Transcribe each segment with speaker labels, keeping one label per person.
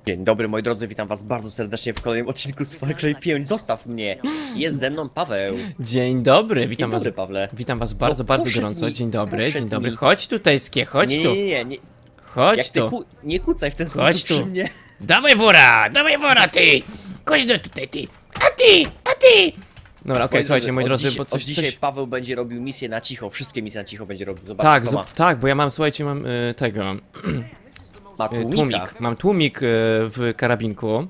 Speaker 1: Dzień dobry moi drodzy, witam was bardzo serdecznie w kolejnym odcinku z Far Cry 5. Zostaw mnie! Jest ze mną Paweł.
Speaker 2: Dzień dobry, witam
Speaker 1: Dzień
Speaker 2: was.
Speaker 1: dobry, Pawle.
Speaker 2: Witam was bardzo,
Speaker 1: No,
Speaker 2: bardzo
Speaker 1: poszedł
Speaker 2: gorąco.
Speaker 1: mi,
Speaker 2: Dzień dobry,
Speaker 1: poszedł
Speaker 2: dzień dobry.
Speaker 1: mi.
Speaker 2: Chodź tutaj, Skie, chodź tu.
Speaker 1: Nie.
Speaker 2: Chodź
Speaker 1: Jak ty
Speaker 2: tu.
Speaker 1: nie kucaj w ten
Speaker 2: Chodź
Speaker 1: sposób
Speaker 2: tu.
Speaker 1: przy mnie.
Speaker 2: Dawaj wora, ty! Chodź do tutaj, ty! A ty! Dobra, okej, słuchajcie, moi drodzy, bo
Speaker 1: Od dzisiaj
Speaker 2: coś...
Speaker 1: Paweł będzie robił misję na cicho, wszystkie misje na cicho będzie robił. Zobaczcie,
Speaker 2: Tak,
Speaker 1: co ma.
Speaker 2: tak, bo ja mam, słuchajcie, mam tego,
Speaker 1: Ma tłumika.
Speaker 2: tłumik. Mam tłumik w karabinku.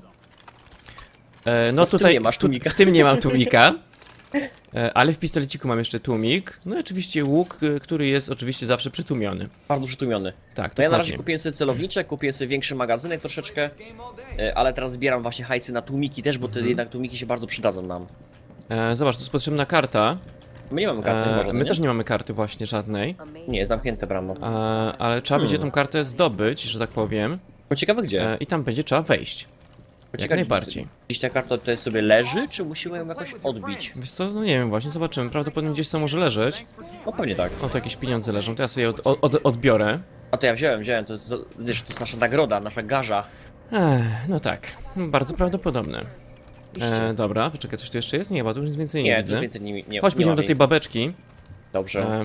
Speaker 2: No
Speaker 1: w tym
Speaker 2: tutaj,
Speaker 1: nie masz tłumika.
Speaker 2: w tym nie mam tłumika. Ale w pistoleciku mam jeszcze tłumik. No i oczywiście łuk, który jest oczywiście zawsze przytłumiony.
Speaker 1: Bardzo przytłumiony.
Speaker 2: Tak,
Speaker 1: No ja na razie
Speaker 2: dokładnie.
Speaker 1: kupiłem sobie celowniczek, kupiłem sobie większy magazynek troszeczkę, ale teraz zbieram właśnie hajsy na tłumiki też, bo te jednak tłumiki się bardzo przydadzą nam.
Speaker 2: Zobacz, tu jest potrzebna karta.
Speaker 1: My nie mamy karty chyba,
Speaker 2: My
Speaker 1: nie?
Speaker 2: też nie mamy karty właśnie żadnej.
Speaker 1: Nie, zamknięte brama.
Speaker 2: Ale trzeba będzie tą kartę zdobyć, że tak powiem.
Speaker 1: Bo ciekawe gdzie?
Speaker 2: I tam będzie trzeba wejść. Jak najbardziej.
Speaker 1: Gdzieś ta karta tutaj sobie leży, czy musimy ją jakoś odbić?
Speaker 2: Wiesz co, no nie wiem, właśnie zobaczymy. Prawdopodobnie gdzieś co może leżeć.
Speaker 1: No pewnie tak.
Speaker 2: O, to jakieś pieniądze leżą, to ja sobie odbiorę.
Speaker 1: A to ja wziąłem, to jest, wiesz, to jest nasza nagroda, nasza garza.
Speaker 2: No tak, bardzo prawdopodobne. Dobra, poczekaj, coś tu jeszcze jest? Nie, bo tu nic więcej nie
Speaker 1: Nie,
Speaker 2: widzę.
Speaker 1: tu więcej nie
Speaker 2: Chodź,
Speaker 1: nie
Speaker 2: pójdziemy
Speaker 1: ma
Speaker 2: do tej
Speaker 1: nic.
Speaker 2: babeczki.
Speaker 1: Dobrze.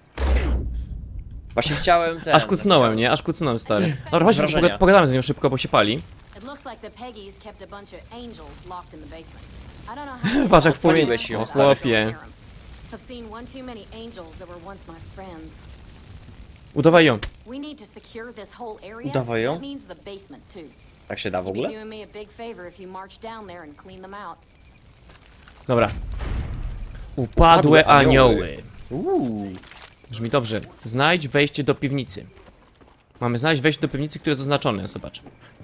Speaker 1: Właśnie chciałem ten...
Speaker 2: Aż kucnąłem, nie? Aż kucnąłem, stary. Dobra, chodź,
Speaker 1: wrażenia.
Speaker 2: pogadamy z nią szybko, bo się pali.
Speaker 3: It looks like the Peggies kept a bunch of angels locked in the basement. I don't know how.
Speaker 2: Patrz jak w płomieniu.
Speaker 1: Odpaliłeś ją,
Speaker 2: O,
Speaker 1: stary.
Speaker 2: chłopie.
Speaker 3: I've seen one too many angels that were once my friends.
Speaker 2: Udawaj ją.
Speaker 3: We need to secure this whole area.
Speaker 1: Udawaj ją?
Speaker 3: That means the basement too.
Speaker 1: Tak się da w
Speaker 3: You'd be
Speaker 1: ogóle?
Speaker 3: doing me a big favor if you marched down there and cleaned them out.
Speaker 2: Dobra. Upadłe anioły. Brzmi dobrze. Znajdź wejście do piwnicy. Mamy znaleźć wejście do piwnicy, które jest oznaczone. Zobacz.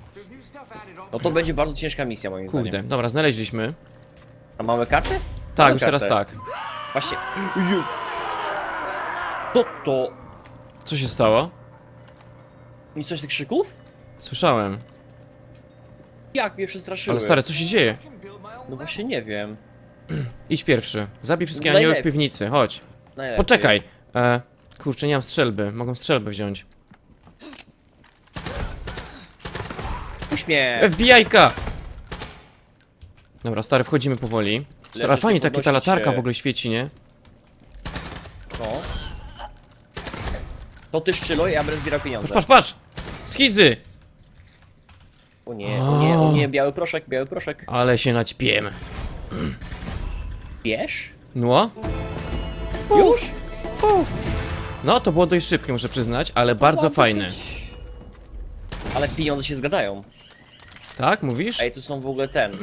Speaker 1: No to będzie bardzo ciężka misja moim
Speaker 2: Kurde.
Speaker 1: zdaniem.
Speaker 2: Dobra, znaleźliśmy.
Speaker 1: A mamy kartę?
Speaker 2: Tak,
Speaker 1: Mamy
Speaker 2: już teraz
Speaker 1: kartę.
Speaker 2: tak.
Speaker 1: Właśnie. To...
Speaker 2: Co się stało?
Speaker 1: Nic coś tych krzyków?
Speaker 2: Słyszałem.
Speaker 1: Jak mnie przestraszyły?
Speaker 2: Ale stary, co się dzieje?
Speaker 1: No właśnie nie wiem.
Speaker 2: Idź pierwszy. Zabij wszystkie
Speaker 1: Najlepiej.
Speaker 2: anioły w piwnicy. Chodź.
Speaker 1: Najlepiej.
Speaker 2: Poczekaj. Kurczę, nie mam strzelby. Mogę strzelbę wziąć.
Speaker 1: Puść mnie!
Speaker 2: FBI-ka! Dobra, stary, wchodzimy powoli. Stary, ale
Speaker 1: Leży,
Speaker 2: fajnie,
Speaker 1: nie
Speaker 2: takie ta
Speaker 1: podnosić
Speaker 2: latarka
Speaker 1: się.
Speaker 2: w ogóle świeci, nie?
Speaker 1: No. To ty szczylo, ja będę zbierał pieniądze.
Speaker 2: Patrz! Schizy!
Speaker 1: O nie, biały proszek.
Speaker 2: Ale się naćpiem.
Speaker 1: Bierz?
Speaker 2: No?
Speaker 1: Już?
Speaker 2: No, to było dość szybkie, muszę przyznać, ale bardzo fajne.
Speaker 1: Ale pieniądze się zgadzają.
Speaker 2: Tak, mówisz?
Speaker 1: Ej, tu są w ogóle ten.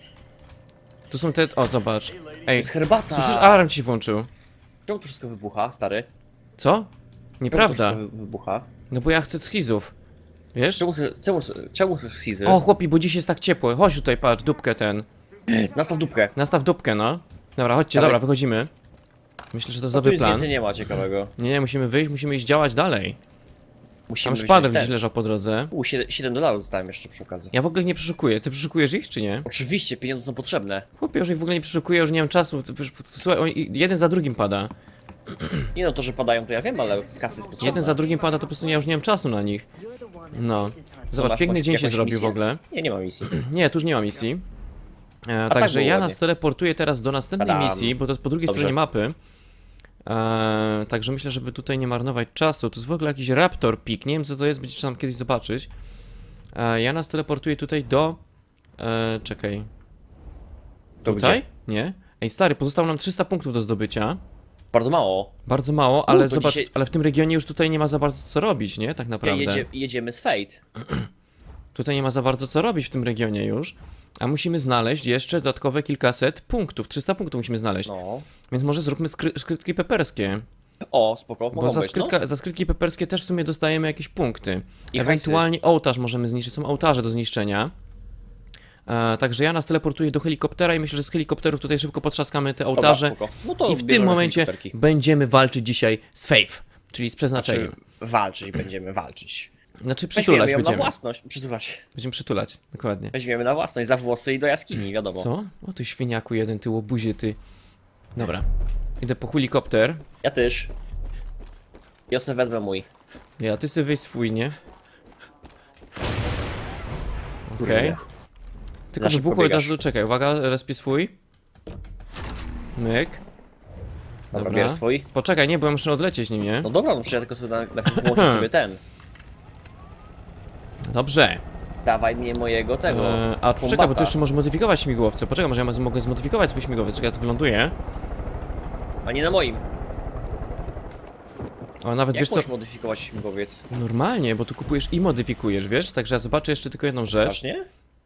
Speaker 2: Tu są te... O, zobacz.
Speaker 1: To
Speaker 2: Ej,
Speaker 1: jest herbata.
Speaker 2: słyszysz? Alarm ci włączył.
Speaker 1: Czemu to wszystko wybucha, stary?
Speaker 2: Co?
Speaker 1: Czemu
Speaker 2: Nieprawda.
Speaker 1: to wszystko wybucha?
Speaker 2: No bo ja chcę schizów. Wiesz?
Speaker 1: Czemu chcesz schizy?
Speaker 2: O, chłopi, bo dziś jest tak ciepło. Chodź tutaj, patrz, dupkę ten.
Speaker 1: Nastaw dupkę.
Speaker 2: Nastaw dupkę, no. Dobra, chodźcie,
Speaker 1: Dawaj.
Speaker 2: dobra, wychodzimy. Myślę, że to
Speaker 1: Tu
Speaker 2: dobry
Speaker 1: nic
Speaker 2: plan.
Speaker 1: więcej nie ma ciekawego.
Speaker 2: Nie, musimy wyjść, musimy iść działać dalej.
Speaker 1: Musimy
Speaker 2: Tam szpader
Speaker 1: wziąć
Speaker 2: gdzieś leżał po drodze.
Speaker 1: $7 dostałem jeszcze przy okazji.
Speaker 2: Ja w ogóle ich nie przeszukuję. Ty przeszukujesz ich, czy nie?
Speaker 1: Oczywiście, pieniądze są potrzebne.
Speaker 2: Chłopie, już ich w ogóle nie przeszukuję, już nie mam czasu. Słuchaj, jeden za drugim pada.
Speaker 1: Nie no, to, że padają, to ja wiem, ale kasy jest potrzebna.
Speaker 2: Jeden za drugim pada, to po prostu ja już nie mam czasu na nich. No. Zobacz,
Speaker 1: masz
Speaker 2: piękny dzień się
Speaker 1: jakąś
Speaker 2: zrobił w
Speaker 1: misję?
Speaker 2: ogóle.
Speaker 1: Nie ma misji.
Speaker 2: Nie, tu już nie ma misji.
Speaker 1: tak
Speaker 2: Także
Speaker 1: było
Speaker 2: ja
Speaker 1: ładnie.
Speaker 2: nas teleportuję teraz do następnej
Speaker 1: Tadam.
Speaker 2: misji, bo to jest po drugiej
Speaker 1: Dobrze.
Speaker 2: stronie mapy. Także myślę, żeby tutaj nie marnować czasu. To jest w ogóle jakiś Raptor Peak, nie wiem co to jest, będziecie tam kiedyś zobaczyć. Ja nas teleportuję tutaj do... czekaj.
Speaker 1: To
Speaker 2: Tutaj? Nie? Ej stary, pozostało nam 300 punktów do zdobycia.
Speaker 1: Bardzo mało.
Speaker 2: Bardzo mało, ale
Speaker 1: to
Speaker 2: zobacz,
Speaker 1: dzisiaj-
Speaker 2: ale w tym regionie już tutaj nie ma za bardzo co robić, nie? Tak naprawdę.
Speaker 1: Jedziemy z Fate.
Speaker 2: Tutaj nie ma za bardzo co robić w tym regionie już. A musimy znaleźć jeszcze dodatkowe kilkaset punktów. 300 punktów musimy znaleźć.
Speaker 1: No.
Speaker 2: Więc może zróbmy skrytki peperskie.
Speaker 1: O, spoko,
Speaker 2: Bo
Speaker 1: mogą
Speaker 2: za,
Speaker 1: być, no.
Speaker 2: za skrytki peperskie też w sumie dostajemy jakieś punkty.
Speaker 1: I
Speaker 2: Ewentualnie ołtarz możemy zniszczyć. Są ołtarze do zniszczenia. Także ja nas teleportuję do helikoptera i myślę, że z helikopterów tutaj szybko potrzaskamy te ołtarze.
Speaker 1: Dobra, spoko. No to
Speaker 2: I w tym
Speaker 1: bierzemy
Speaker 2: momencie
Speaker 1: helikopterki.
Speaker 2: będziemy walczyć dzisiaj z Faith, czyli z przeznaczeniem.
Speaker 1: Walczyć, będziemy walczyć.
Speaker 2: Znaczy
Speaker 1: Weźmiemy
Speaker 2: przytulać
Speaker 1: ją na
Speaker 2: będziemy.
Speaker 1: własność. Przytulać.
Speaker 2: Będziemy przytulać, dokładnie.
Speaker 1: Weźmiemy na własność, za włosy i do jaskini, wiadomo.
Speaker 2: Co? O ty świniaku jeden, ty łobuzie, ty. Dobra. Idę po helikopter.
Speaker 1: Ja też. Ja sobie wezmę mój.
Speaker 2: Ja, ty sobie weź swój, nie? Okej. Tylko
Speaker 1: Na szybko
Speaker 2: wybuchło i od
Speaker 1: biegasz.
Speaker 2: razu, czekaj, uwaga, respię swój. Myk.
Speaker 1: Dobra, bierz swój.
Speaker 2: Poczekaj, nie, bo ja muszę odlecieć nim, nie?
Speaker 1: No dobra, no przecież ja tylko sobie włączę sobie ten.
Speaker 2: Dobrze.
Speaker 1: Dawaj mnie mojego tego.
Speaker 2: A czekaj, bo
Speaker 1: kombata.
Speaker 2: tu jeszcze możesz modyfikować śmigłowce. Poczekaj, może ja mogę zmodyfikować swój śmigłowiec, czekaj, ja tu wyląduję.
Speaker 1: A nie na moim.
Speaker 2: O, nawet
Speaker 1: Jak
Speaker 2: wiesz co?
Speaker 1: możesz modyfikować śmigłowiec?
Speaker 2: Normalnie, bo tu kupujesz i modyfikujesz, wiesz? Także ja zobaczę jeszcze tylko jedną rzecz.
Speaker 1: Właśnie?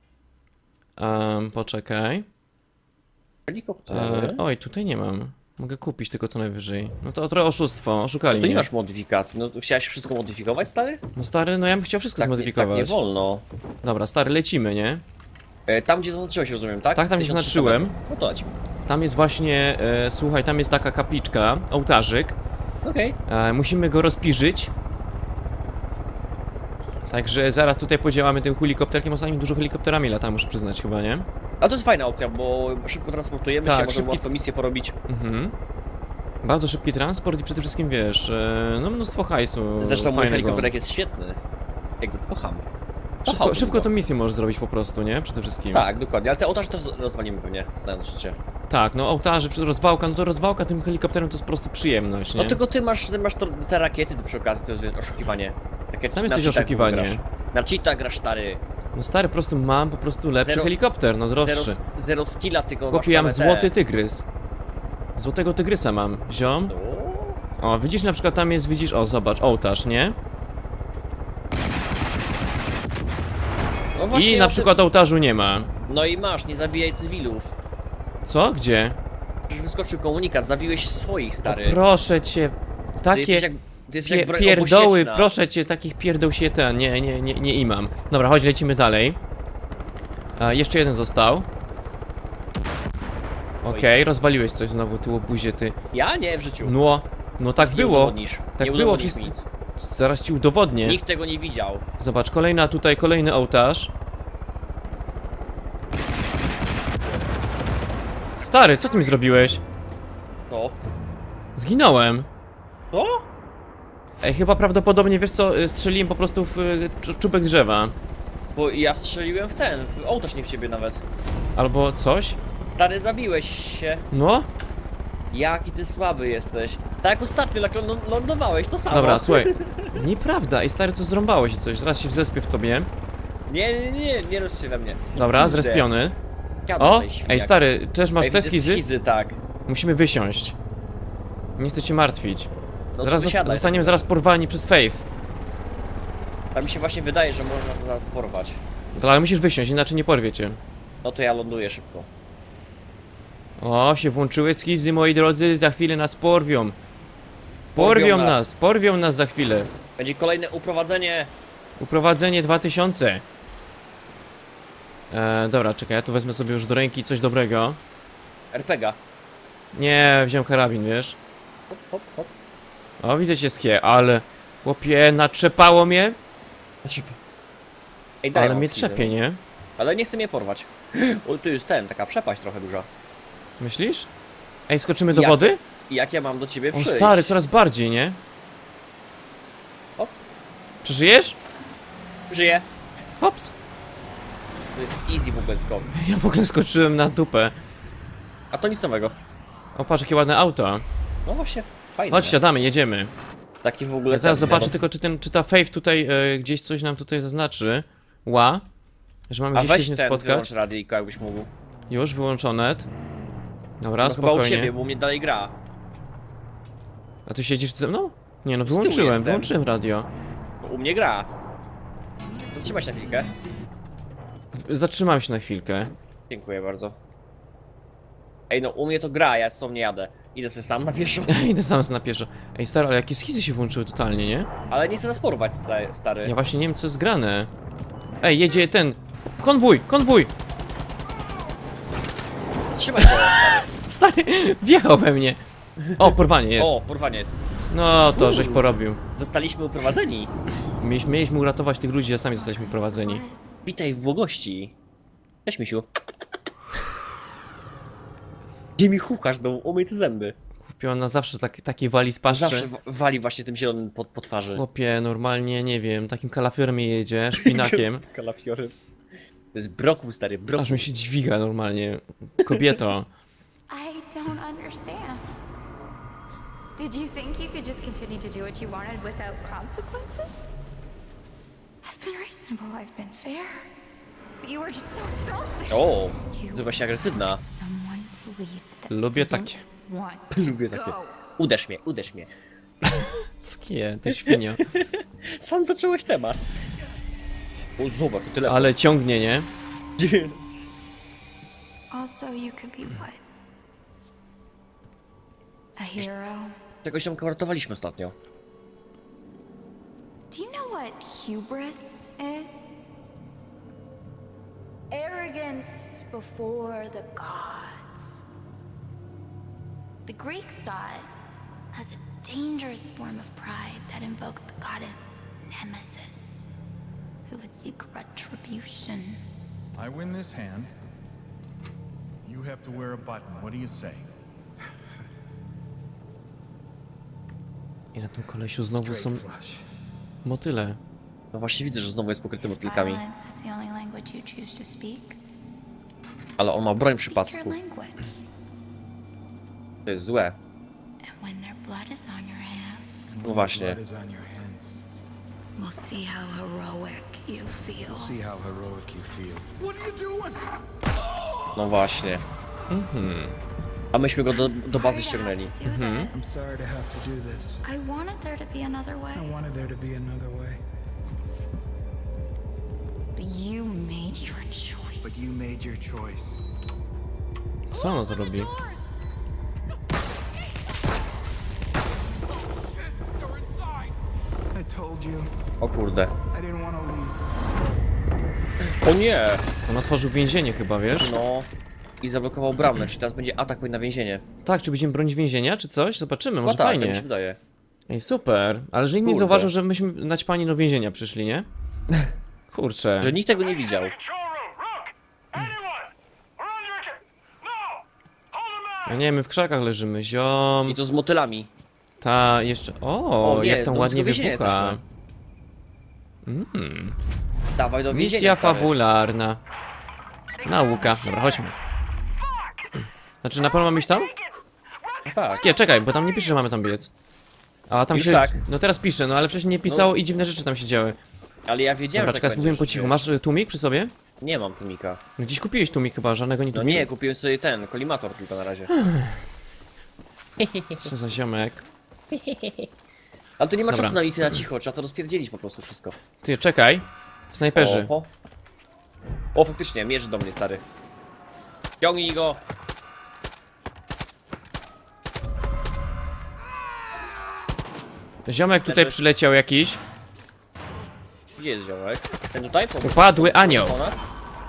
Speaker 2: Poczekaj.
Speaker 1: Helikoptery.
Speaker 2: Oj, tutaj nie mam. Mogę kupić tylko co najwyżej. No to trochę oszustwo, oszukali
Speaker 1: To nie
Speaker 2: mnie.
Speaker 1: masz modyfikacji. No to chciałeś wszystko modyfikować, stary?
Speaker 2: No stary, no ja bym chciał wszystko
Speaker 1: Tak
Speaker 2: zmodyfikować.
Speaker 1: nie wolno.
Speaker 2: Dobra, stary, lecimy, nie?
Speaker 1: Tam gdzie zaznaczyłeś, rozumiem, tak?
Speaker 2: Tak, tam gdzie
Speaker 1: 1300
Speaker 2: zaznaczyłem.
Speaker 1: metrów. No to lecimy.
Speaker 2: Tam jest właśnie, słuchaj, tam jest taka kapliczka, ołtarzyk.
Speaker 1: Okej.
Speaker 2: Musimy go rozpirzyć. Także zaraz tutaj podziałamy tym helikopterkiem. Ostatnio dużo helikopterami lata, muszę przyznać chyba, nie?
Speaker 1: A to jest fajna opcja, bo szybko transportujemy
Speaker 2: Tak,
Speaker 1: się, możemy
Speaker 2: szybki-
Speaker 1: łatwo misję porobić.
Speaker 2: Mhm. Bardzo szybki transport i przede wszystkim, wiesz, no mnóstwo hajsu
Speaker 1: Zresztą mój
Speaker 2: fajnego.
Speaker 1: helikopterek jest świetny. Jak go kocham.
Speaker 2: Szybko,
Speaker 1: Kochałbym
Speaker 2: szybko
Speaker 1: go.
Speaker 2: tą misję możesz zrobić po prostu, nie? Przede wszystkim.
Speaker 1: Tak, dokładnie, ale te ołtarze też rozwalimy pewnie, znając życie.
Speaker 2: Tak, no ołtarze, rozwałka, no to rozwałka tym helikopterem to jest po prostu przyjemność, nie?
Speaker 1: No tylko ty masz te rakiety przy okazji, to jest wiesz, oszukiwanie. Takie
Speaker 2: Sam
Speaker 1: na
Speaker 2: jesteś
Speaker 1: cheatach
Speaker 2: oszukiwanie.
Speaker 1: grasz. Na cheatach grasz, stary.
Speaker 2: No stary, po prostu mam po prostu lepszy
Speaker 1: Zero-
Speaker 2: helikopter, no droższy.
Speaker 1: Zero skilla, tylko
Speaker 2: Chłopie, ja mam
Speaker 1: masz same
Speaker 2: złoty tygrys. Złotego tygrysa mam, ziom. O, widzisz, na przykład tam jest, widzisz, o zobacz, ołtarz, nie?
Speaker 1: No właśnie
Speaker 2: I
Speaker 1: o
Speaker 2: na
Speaker 1: tym-
Speaker 2: przykład ołtarzu nie ma.
Speaker 1: No i masz, nie zabijaj cywilów.
Speaker 2: Co? Gdzie?
Speaker 1: Przecież wyskoczył komunikat, zabiłeś swoich, stary.
Speaker 2: Proszę cię,
Speaker 1: Ty
Speaker 2: takie
Speaker 1: jesteś jak, ty jesteś jak broń
Speaker 2: pierdoły,
Speaker 1: obosieczna.
Speaker 2: proszę cię, takich pierdoł się ten, nie imam. Dobra, chodź, lecimy dalej. Jeszcze jeden został. Okej, rozwaliłeś coś znowu, ty łobuzie, ty.
Speaker 1: Ja nie w życiu.
Speaker 2: No tak
Speaker 1: Nie
Speaker 2: było.
Speaker 1: udowodnisz.
Speaker 2: Tak
Speaker 1: Nie
Speaker 2: było,
Speaker 1: udowodnisz
Speaker 2: wszyscy.
Speaker 1: nic.
Speaker 2: Zaraz ci udowodnię.
Speaker 1: Nikt tego nie widział.
Speaker 2: Zobacz, kolejna tutaj, kolejny ołtarz. Stary, co ty mi zrobiłeś?
Speaker 1: To?
Speaker 2: Zginąłem.
Speaker 1: To?
Speaker 2: Ej, chyba prawdopodobnie, wiesz co, strzeliłem po prostu w czubek drzewa.
Speaker 1: Bo ja strzeliłem w ten, w ołtarz, nie w ciebie nawet.
Speaker 2: Albo coś.
Speaker 1: Stary, zabiłeś się.
Speaker 2: No.
Speaker 1: Jaki ty słaby jesteś. Tak jak ostatnio, jak lądowałeś, to samo.
Speaker 2: Dobra, słuchaj. Nieprawda, ej stary, to zrąbałeś coś. Zaraz się wzespię w tobie.
Speaker 1: Nie rozcie we mnie.
Speaker 2: Dobra,
Speaker 1: Kurde.
Speaker 2: zrespiony.
Speaker 1: Siadaj
Speaker 2: O!
Speaker 1: tutaj, świniak.
Speaker 2: Ej stary, też masz
Speaker 1: Ej,
Speaker 2: te
Speaker 1: widzę
Speaker 2: schizy?
Speaker 1: Schizy, tak.
Speaker 2: Musimy wysiąść. Nie chcę cię martwić.
Speaker 1: No
Speaker 2: Zaraz
Speaker 1: to wysiadaj.
Speaker 2: zostaniemy zaraz porwani przez Faith.
Speaker 1: Tak mi się właśnie wydaje, że można to zaraz porwać.
Speaker 2: Ale musisz wysiąść, inaczej nie porwie cię.
Speaker 1: No to ja ląduję szybko.
Speaker 2: O, się włączyły schizy, moi drodzy, za chwilę nas porwią. Porwią nas za chwilę.
Speaker 1: Będzie kolejne uprowadzenie.
Speaker 2: Uprowadzenie 2000. Dobra, czekaj, ja tu wezmę sobie już do ręki coś dobrego.
Speaker 1: RPGa.
Speaker 2: Nie, wziąłem karabin, wiesz.
Speaker 1: Hop, hop, hop.
Speaker 2: O, widzę cię skie, ale... Chłopie, natrzepało mnie,
Speaker 1: Ej, daj
Speaker 2: ale
Speaker 1: mam
Speaker 2: mnie
Speaker 1: schizę.
Speaker 2: trzepie, nie?
Speaker 1: Ale nie chcę mnie porwać. O, tu jest taka przepaść trochę duża.
Speaker 2: Myślisz? Ej, skoczymy do
Speaker 1: Jak?
Speaker 2: wody?
Speaker 1: I jak ja mam do ciebie
Speaker 2: O
Speaker 1: przyjść?
Speaker 2: stary, coraz bardziej, nie?
Speaker 1: Hop.
Speaker 2: Przeżyjesz?
Speaker 1: Żyję.
Speaker 2: Hops.
Speaker 1: To jest easy w ogóle skok.
Speaker 2: Ja w ogóle skoczyłem na dupę.
Speaker 1: A to nic nowego.
Speaker 2: O, patrz, jakie ładne auto.
Speaker 1: No właśnie, fajne.
Speaker 2: Chodź, siadamy, jedziemy.
Speaker 1: Taki w ogóle...
Speaker 2: Ja zaraz
Speaker 1: ten,
Speaker 2: zobaczę
Speaker 1: no.
Speaker 2: tylko, czy ta Faith tutaj gdzieś coś nam tutaj zaznaczy. Że mamy
Speaker 1: A
Speaker 2: gdzieś
Speaker 1: weź
Speaker 2: się
Speaker 1: ten,
Speaker 2: spotkać.
Speaker 1: wyłącz radyjko, jakbyś mógł.
Speaker 2: Już, wyłączone. Dobra,
Speaker 1: No chyba u
Speaker 2: spokojnie.
Speaker 1: ciebie, bo u mnie dalej gra.
Speaker 2: A ty siedzisz ze mną? Nie no,
Speaker 1: tyłu
Speaker 2: wyłączyłem
Speaker 1: jestem.
Speaker 2: radio.
Speaker 1: Bo u mnie gra. Zatrzymaj się na chwilkę.
Speaker 2: Zatrzymam się na chwilkę.
Speaker 1: Dziękuję bardzo. Ej, no u mnie to gra, ja co nie jadę. Idę sobie sam na pieszo.
Speaker 2: Idę sam na pieszo. Ej, stary, ale jakie schizy się włączyły totalnie, nie?
Speaker 1: Ale nie chcę nas porwać, stary.
Speaker 2: Ja właśnie nie wiem, co jest grane. Ej, jedzie ten... Konwój, konwój!
Speaker 1: Trzymaj go, stary.
Speaker 2: Stary, wjechał we mnie. O, porwanie jest.
Speaker 1: O, porwanie jest.
Speaker 2: No, to żeś porobił.
Speaker 1: Zostaliśmy uprowadzeni.
Speaker 2: Mieliśmy uratować tych ludzi, a sami zostaliśmy prowadzeni.
Speaker 1: Witaj w błogości. Cześć, misiu. Gdzie mi chuchasz, no umyj te zęby.
Speaker 2: Chłopie, ona zawsze taki wali z paszczy.
Speaker 1: Zawsze wali właśnie tym zielonym po twarzy.
Speaker 2: Chłopie, normalnie, nie wiem, takim kalafiorem jedzie, szpinakiem.
Speaker 1: Kalafiorem. To jest brokuł, stary, brokuł.
Speaker 2: Aż mi się dźwiga normalnie. Kobieto.
Speaker 3: I don't understand. Did you think you could just continue to do what you wanted without consequences? I've been reasonable, I've been fair. But you were just so selfish.
Speaker 1: O,
Speaker 3: You
Speaker 1: jest właśnie agresywna.
Speaker 3: someone to leave that
Speaker 2: Lubię
Speaker 3: didn't
Speaker 2: takie.
Speaker 3: want
Speaker 1: Lubię
Speaker 3: to
Speaker 1: takie.
Speaker 3: go.
Speaker 1: Uderz mnie, uderz mnie.
Speaker 2: Skie, ty świnio.
Speaker 1: Sam zacząłeś temat. O, zobacz, to tyle.
Speaker 2: Ale ciągnie, nie?
Speaker 3: Also, you could be what? A hero?
Speaker 1: Tego się uratowaliśmy ostatnio.
Speaker 3: Do you know what hubris is? Arrogance before the gods. The Greeks saw it as a dangerous form of pride that invoked the goddess Nemesis, who would seek retribution.
Speaker 4: I win this hand. You have to wear a button. What do you say?
Speaker 2: I na tym kolesiu znowu są
Speaker 5: Flush.
Speaker 2: motyle.
Speaker 1: No właśnie widzę, że znowu jest pokryty motylkami.
Speaker 3: Violence is the only language you choose to speak.
Speaker 1: Ale on ma broń przy
Speaker 3: Speak
Speaker 1: pasku.
Speaker 3: your language.
Speaker 1: To jest złe.
Speaker 3: And when their blood is on your hands,
Speaker 1: No właśnie.
Speaker 5: Blood is on your hands.
Speaker 3: we'll see how heroic you feel.
Speaker 5: See how heroic you feel.
Speaker 4: What are you doing?
Speaker 1: No właśnie. A myśmy go do bazy ściągnęli.
Speaker 5: I'm sorry to have to do this.
Speaker 3: I wanted there to be another way.
Speaker 5: I wanted there to be another way.
Speaker 3: But you made your choice.
Speaker 5: But you made your choice.
Speaker 2: Co ono to robi?
Speaker 5: I told you.
Speaker 1: O kurde.
Speaker 5: I didn't want to leave.
Speaker 1: O nie!
Speaker 2: On otworzył więzienie chyba, wiesz?
Speaker 1: No. I zablokował bramę, czyli teraz będzie atak na więzienie.
Speaker 2: Tak, czy będziemy bronić więzienia, czy coś? Zobaczymy, może
Speaker 1: No tak, tak mi
Speaker 2: fajnie.
Speaker 1: się wydaje.
Speaker 2: Ej, super. Ale że nikt nie
Speaker 1: Kurde.
Speaker 2: zauważył, że myśmy naćpani do więzienia przyszli, nie? Kurczę.
Speaker 1: Że nikt tego nie widział.
Speaker 2: Ja nie, my w krzakach leżymy, ziom.
Speaker 1: I to z motylami.
Speaker 2: Ta, jeszcze... O,
Speaker 1: O nie,
Speaker 2: jak tam
Speaker 1: do
Speaker 2: ładnie
Speaker 1: więzienia
Speaker 2: wybucha.
Speaker 1: Dawaj do więzienia,
Speaker 2: Misja
Speaker 1: stary.
Speaker 2: fabularna. Nauka. Dobra, chodźmy. Znaczy, na pewno mamy iść tam?
Speaker 1: No tak.
Speaker 2: Skie, czekaj, bo tam nie pisze, że mamy tam biec. A tam
Speaker 1: Już
Speaker 2: się...
Speaker 1: tak.
Speaker 2: No teraz pisze, no ale wcześniej nie pisało i dziwne rzeczy tam się działy.
Speaker 1: Ale ja wiedziałem,
Speaker 2: Dobra,
Speaker 1: że
Speaker 2: czekaj,
Speaker 1: tak
Speaker 2: spróbujmy
Speaker 1: będzie,
Speaker 2: po cichu.
Speaker 1: wiesz.
Speaker 2: Masz tłumik przy sobie?
Speaker 1: Nie mam tłumika.
Speaker 2: No gdzieś kupiłeś tłumik chyba, żadnego nie
Speaker 1: No
Speaker 2: tłumik.
Speaker 1: nie, kupiłem sobie ten, kolimator tylko na razie.
Speaker 2: Co za ziomek.
Speaker 1: Ale tu nie ma
Speaker 2: Dobra.
Speaker 1: czasu na misję na cicho, trzeba to rozpierdzielić po prostu wszystko.
Speaker 2: Ty, czekaj. Snajperzy.
Speaker 1: Oho. O, faktycznie, mierzy do mnie, stary. Ciągnij go!
Speaker 2: Ziomek tutaj przyleciał jakiś.
Speaker 1: Gdzie jest ziołek? Ten tutaj?
Speaker 2: Upadły anioł.
Speaker 1: Po nas?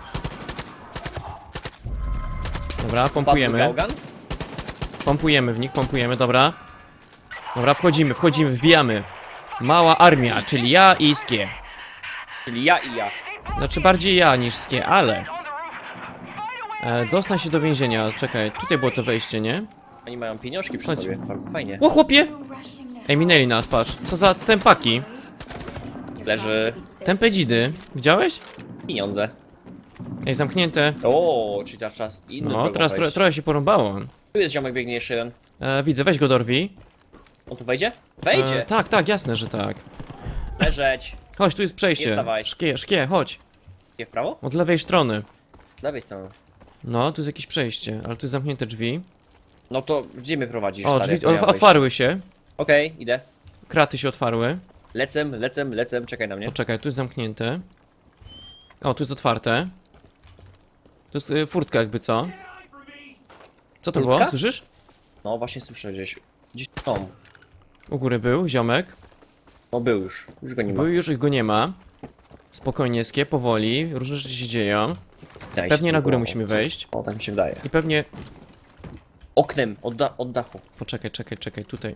Speaker 2: Dobra,
Speaker 1: Padły
Speaker 2: pompujemy.
Speaker 1: gałgan?
Speaker 2: Pompujemy w nich, pompujemy, dobra. Dobra, wchodzimy, wbijamy. Mała armia, czyli ja i Skie.
Speaker 1: Czyli ja i ja.
Speaker 2: Znaczy bardziej ja niż Skie, ale... dostań się do więzienia, czekaj, tutaj było to wejście, nie?
Speaker 1: Oni mają pieniążki przy
Speaker 2: Chodź.
Speaker 1: sobie, bardzo fajnie.
Speaker 2: O chłopie! Ej, minęli nas, patrz. Co za tempaki.
Speaker 1: Leży
Speaker 2: Tempe dzidy. Widziałeś?
Speaker 1: pieniądze.
Speaker 2: Ej, zamknięte.
Speaker 1: O, czyli teraz czas inny
Speaker 2: No,
Speaker 1: drogą
Speaker 2: teraz
Speaker 1: wejść.
Speaker 2: trochę się porąbało.
Speaker 1: Tu jest ziomek, biegnie jeszcze jeden.
Speaker 2: Widzę, weź go dorwij.
Speaker 1: On tu wejdzie? Wejdzie!
Speaker 2: Tak, tak, jasne, że tak.
Speaker 1: Leżeć!
Speaker 2: Chodź, tu jest
Speaker 1: Nie
Speaker 2: przejście.
Speaker 1: wstawaj.
Speaker 2: Szkie, chodź.
Speaker 1: Gdzie w prawo?
Speaker 2: Od lewej strony.
Speaker 1: Z lewej strony.
Speaker 2: No, tu jest jakieś przejście, ale tu jest zamknięte drzwi.
Speaker 1: No to gdzie mnie prowadzisz,
Speaker 2: O,
Speaker 1: stary,
Speaker 2: drzwi
Speaker 1: jak miałem wejść?
Speaker 2: otwarły się.
Speaker 1: Okej, idę.
Speaker 2: Kraty się otwarły.
Speaker 1: Lecę, czekaj na mnie.
Speaker 2: Poczekaj, tu jest zamknięte. O, tu jest otwarte. To jest furtka jakby, co? Co to
Speaker 1: Furtka?
Speaker 2: było? Słyszysz?
Speaker 1: No właśnie słyszę gdzieś. Gdzieś są.
Speaker 2: U góry był, ziomek.
Speaker 1: No był już. Już go nie ma.
Speaker 2: Był już, ich go nie ma. Spokojnie, Skie, powoli. Różne rzeczy się dzieją.
Speaker 1: Daj
Speaker 2: Pewnie
Speaker 1: się
Speaker 2: na górę
Speaker 1: tu,
Speaker 2: musimy wejść.
Speaker 1: O, tak mi się wydaje.
Speaker 2: I pewnie...
Speaker 1: Oknem, od dachu.
Speaker 2: Poczekaj, czekaj, tutaj.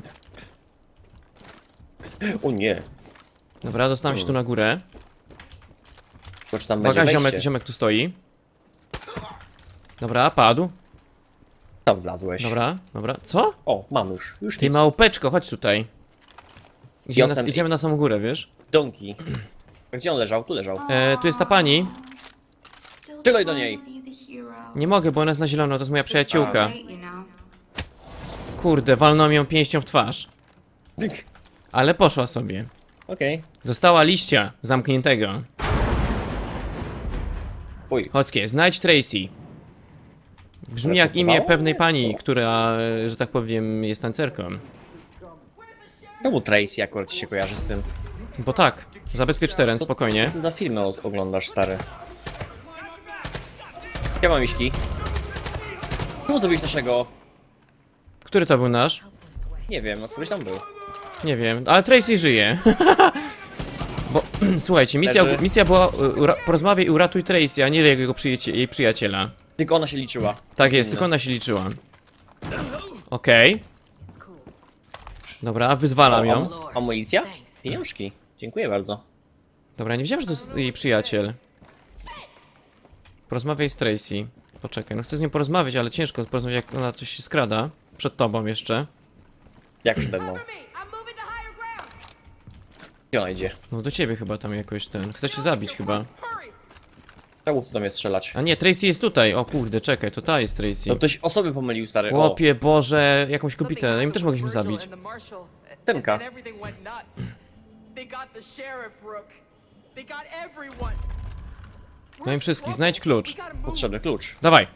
Speaker 1: O nie.
Speaker 2: Dobra, dostałem się tu na górę.
Speaker 1: Tylko czy tam będzie
Speaker 2: Uwaga,
Speaker 1: wejście?
Speaker 2: ziomek tu stoi. Dobra, padł.
Speaker 1: Tam wlazłeś.
Speaker 2: Dobra. Co?
Speaker 1: O, mam już. Już
Speaker 2: Ty
Speaker 1: nic.
Speaker 2: małpeczko, chodź tutaj.
Speaker 1: Wiosem-
Speaker 2: Idziemy na samą górę, wiesz?
Speaker 1: Donki. A gdzie on leżał? Tu leżał.
Speaker 2: Tu jest ta pani.
Speaker 1: Strzelaj do niej.
Speaker 2: Nie mogę, bo ona jest na zielono, to jest moja przyjaciółka.
Speaker 3: You know.
Speaker 2: Kurde, walnąłem ją pięścią w twarz. Ale poszła sobie.
Speaker 1: Okej.
Speaker 2: Dostała liścia zamkniętego.
Speaker 1: Uj.
Speaker 2: Chodźcie, znajdź Tracy. Brzmi
Speaker 1: Ale
Speaker 2: jak imię
Speaker 1: próbowało?
Speaker 2: pewnej pani, która, że tak powiem, jest tancerką.
Speaker 1: Czemu Tracy akurat ci się kojarzy z tym?
Speaker 2: Bo tak, zabezpiecz teren, spokojnie.
Speaker 1: Co ty za filmy oglądasz, stary? Siema, miśki. Czemu zrobić naszego?
Speaker 2: Który to był nasz?
Speaker 1: Nie wiem, a któryś tam był.
Speaker 2: Nie wiem, ale Tracy żyje. Bo, słuchajcie,
Speaker 1: Leży.
Speaker 2: misja była porozmawiaj i uratuj Tracy, a nie jego jej przyjaciela.
Speaker 1: Tylko ona się liczyła.
Speaker 2: Tak jest, tylko ona się liczyła. Okej. Dobra, wyzwalam ją.
Speaker 1: Amunicja? Pieniążki. Dziękuję bardzo.
Speaker 2: Dobra, nie wiedziałem, że to jest jej przyjaciel. Porozmawiaj z Tracy. Poczekaj, no chcę z nią porozmawiać, ale ciężko porozmawiać, jak ona coś się skrada. Przed tobą jeszcze.
Speaker 1: Jak przede mną? Gdzie ona idzie?
Speaker 2: No do ciebie chyba tam jakoś ten. Chce cię zabić chyba.
Speaker 1: Czemu co do mnie strzelać?
Speaker 2: A nie, Tracy jest tutaj. O kurde, czekaj, to ta jest Tracy.
Speaker 1: No ktoś osoby pomylił, stary. O,
Speaker 2: Chłopie, Boże, jakąś kobietę. Im też mogliśmy zabić.
Speaker 1: Temka.
Speaker 2: No im wszystkich, znajdź klucz.
Speaker 1: Potrzebny klucz.
Speaker 2: Dawaj.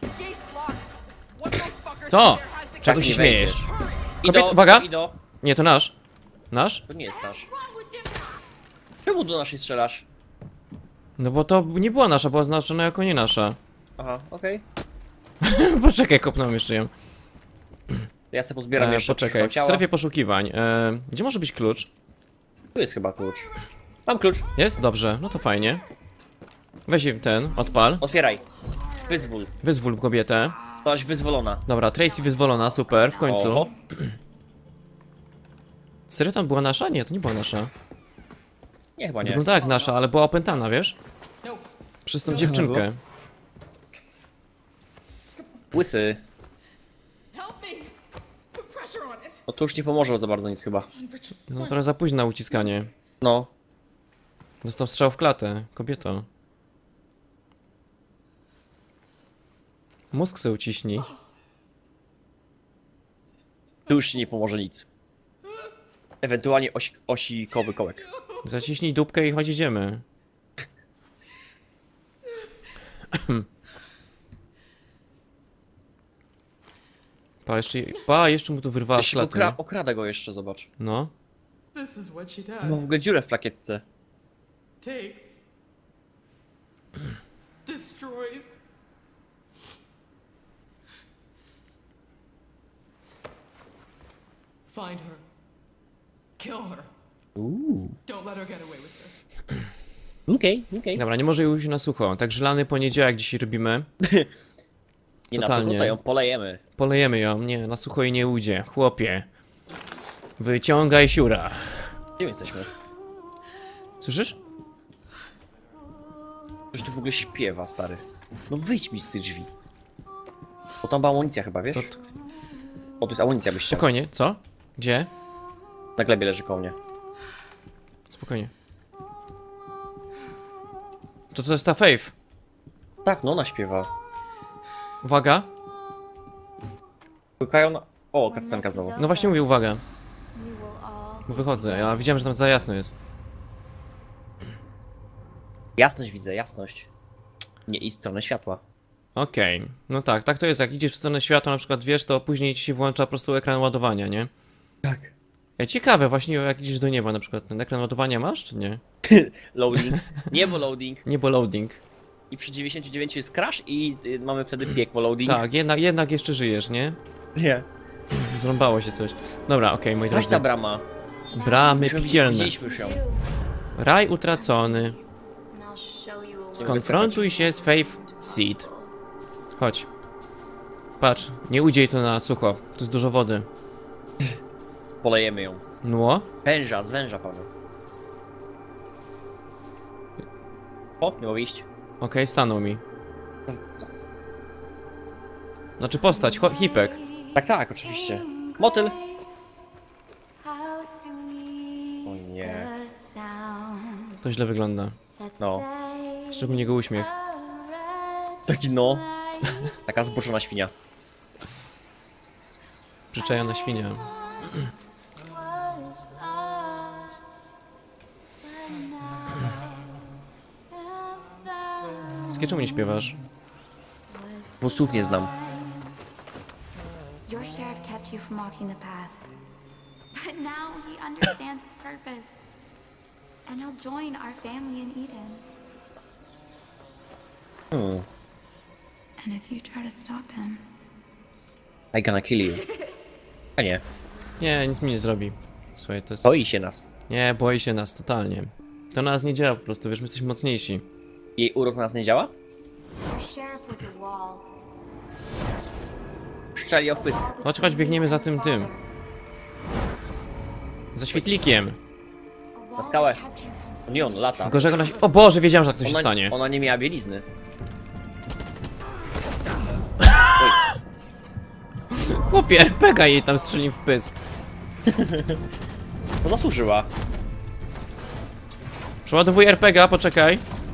Speaker 2: Co?
Speaker 1: Tak
Speaker 2: Czego się
Speaker 1: nie
Speaker 2: śmiejesz?
Speaker 1: wejdziesz.
Speaker 2: Kobiet,
Speaker 1: Ido,
Speaker 2: uwaga!
Speaker 1: Ido.
Speaker 2: Nie, to nasz. Nasz?
Speaker 1: To nie jest nasz. Czemu do naszej strzelasz?
Speaker 2: No bo to nie była nasza, była oznaczona jako nie nasza.
Speaker 1: Aha, okej.
Speaker 2: Poczekaj, kopnąłem jeszcze ją.
Speaker 1: Ja sobie pozbieram jeszcze
Speaker 2: Poczekaj, w
Speaker 1: ciała.
Speaker 2: strefie poszukiwań. Gdzie może być klucz?
Speaker 1: Tu jest chyba klucz. Mam klucz.
Speaker 2: Jest? Dobrze, no to fajnie. Weź ten, odpal.
Speaker 1: Otwieraj. Wyzwól.
Speaker 2: Wyzwól kobietę.
Speaker 1: Zostałaś wyzwolona.
Speaker 2: Dobra, Tracy wyzwolona, super, w końcu.
Speaker 1: Oho.
Speaker 2: Serio tam była nasza? Nie, to nie była nasza.
Speaker 1: Nie, chyba nie.
Speaker 2: Wyglądała jak nasza, ale była opętana, wiesz? Przez tą dziewczynkę.
Speaker 1: Łysy. No to już nie pomoże za bardzo nic chyba.
Speaker 2: No trochę za późno na uciskanie.
Speaker 1: No.
Speaker 2: Dostał strzał w klatę, kobieto. Mózg se uciśnij.
Speaker 1: Tu już ci nie pomoże nic. Ewentualnie osikowy kołek.
Speaker 2: Zaciśnij dupkę i chodź idziemy. Jeszcze mu tu wyrwała
Speaker 1: Jeśli
Speaker 2: szlaty.
Speaker 1: okrada go jeszcze, zobacz.
Speaker 2: No.
Speaker 6: This is what she
Speaker 1: Ma w
Speaker 6: does.
Speaker 1: ogóle dziurę w plakietce.
Speaker 6: Takes. Destroys. Find her. Kill her. Don't let her get away with this.
Speaker 1: Okej.
Speaker 2: Dobra, nie może już na sucho. Także lany poniedziałek dzisiaj robimy.
Speaker 1: Nie na
Speaker 2: Totalnie.
Speaker 1: sucho, ją polejemy.
Speaker 2: Polejemy ją. Nie, na sucho jej nie ujdzie. Chłopie. Wyciągaj siura.
Speaker 1: Gdzie my jesteśmy?
Speaker 2: Słyszysz?
Speaker 1: Ktoś tu w ogóle śpiewa, stary. No wyjdź mi z tych drzwi. Bo tam była amunicja chyba, wiesz? O, tu jest amunicja, byś chciał.
Speaker 2: Spokojnie. Co? Gdzie?
Speaker 1: Na glebie leży koło mnie.
Speaker 2: Spokojnie. To jest ta Faith.
Speaker 1: Tak, no ona śpiewa.
Speaker 2: Uwaga.
Speaker 1: Łykają na... O, kastenka znowu.
Speaker 2: No właśnie mówię, uwaga.
Speaker 3: We will all
Speaker 2: Bo wychodzę. Ja widziałem, że tam za jasno jest.
Speaker 1: Jasność widzę, jasność. Nie i stronę światła.
Speaker 2: Okej. No tak, tak to jest. Jak idziesz w stronę światła, na przykład wiesz, to później ci się włącza po prostu ekran ładowania, nie?
Speaker 1: Tak.
Speaker 2: Ciekawe, właśnie jak idziesz do nieba, na przykład ten ekran ładowania masz, czy nie?
Speaker 1: Loading. Niebo loading.
Speaker 2: Niebo loading.
Speaker 1: I przy 99 jest crash i mamy wtedy piekło loading.
Speaker 2: Tak, jednak jeszcze żyjesz, nie?
Speaker 1: Nie.
Speaker 2: Zrąbało się coś. Dobra, okej, moi
Speaker 1: Weź
Speaker 2: drodzy.
Speaker 1: ta brama.
Speaker 2: Bramy piekielne.
Speaker 1: Widzieliśmy już ją.
Speaker 2: Raj utracony.
Speaker 3: and I'll show you a
Speaker 2: Skonfrontuj się z Faith Seed. Chodź. Patrz, nie ujdzie jej to na sucho. Tu jest dużo wody.
Speaker 1: Polejemy ją.
Speaker 2: No.
Speaker 1: Węża, z węża, Paweł. O, miał iść.
Speaker 2: Okej, stanął mi. Znaczy postać, hipek.
Speaker 1: Tak, tak, oczywiście. Motyl.
Speaker 3: how sweet
Speaker 1: O nie.
Speaker 3: the sound
Speaker 2: To źle wygląda.
Speaker 3: that
Speaker 1: No.
Speaker 3: saves
Speaker 2: Szczególnie jego uśmiech.
Speaker 3: a wretch
Speaker 1: Taki no. Taka zboczona świnia.
Speaker 2: Przyczajona świnia. Czemu nie śpiewasz?
Speaker 1: Bo słów nie znam.
Speaker 3: Your sheriff kept you from walking the path. But now he understands its purpose. And he'll join our family in Eden. And if you try to stop him,
Speaker 1: I gonna kill you. A nie.
Speaker 2: Nie, nic mi nie zrobi. Słuchaj, to jest...
Speaker 1: Boi się nas.
Speaker 2: Nie, boi się nas totalnie. To na nas nie działa po prostu, wiesz, my jesteśmy mocniejsi.
Speaker 1: Jej urok na nas nie działa?
Speaker 3: your sheriff was a wall.
Speaker 1: Szczeli o pysk.
Speaker 2: Chodź, biegniemy za tym. Za świetlikiem.
Speaker 3: A wall
Speaker 1: Na skałę.
Speaker 3: that kept you from
Speaker 1: Nie on, lata.
Speaker 2: Tylko, że ona się... O Boże, wiedziałem, że tak to się stanie.
Speaker 1: Ona nie miała bielizny.
Speaker 2: Chłopie, RPG jej tam strzelił w pysk.
Speaker 1: To zasłużyła.
Speaker 2: Przeładowuj RPG, poczekaj.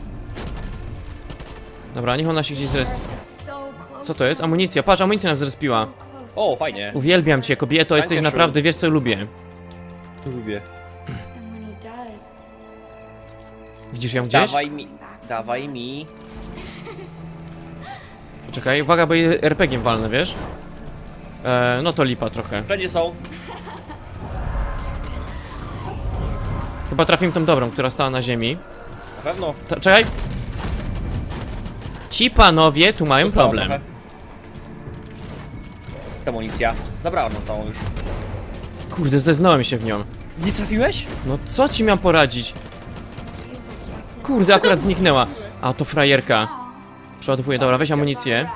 Speaker 2: Dobra, niech ona się gdzieś zrespi.
Speaker 3: so close.
Speaker 2: Co to jest? Amunicja. Patrz, amunicja nas zrespiła.
Speaker 1: O, fajnie.
Speaker 2: Uwielbiam cię, kobieto, jesteś
Speaker 1: Dankeschön.
Speaker 2: naprawdę, wiesz co lubię.
Speaker 1: Lubię.
Speaker 3: And when he does,
Speaker 2: Widzisz ją gdzieś?
Speaker 1: Dawaj mi.
Speaker 2: Poczekaj, uwaga, bo jej RPG-iem walnę, wiesz? No to lipa trochę.
Speaker 1: Wszędzie są.
Speaker 2: Chyba trafimy tą dobrą, która stała na ziemi.
Speaker 1: Na pewno.
Speaker 2: Czekaj. Ci panowie tu mają
Speaker 1: Zostało
Speaker 2: problem.
Speaker 1: trochę. Ta amunicja. Zabrałem ją całą już.
Speaker 2: Kurde, zdeznąłem się w nią.
Speaker 1: Nie trafiłeś?
Speaker 2: No co ci miałem poradzić? Kurde, akurat zniknęła. A, to frajerka. Przeładowuję, dobra, weź amunicję.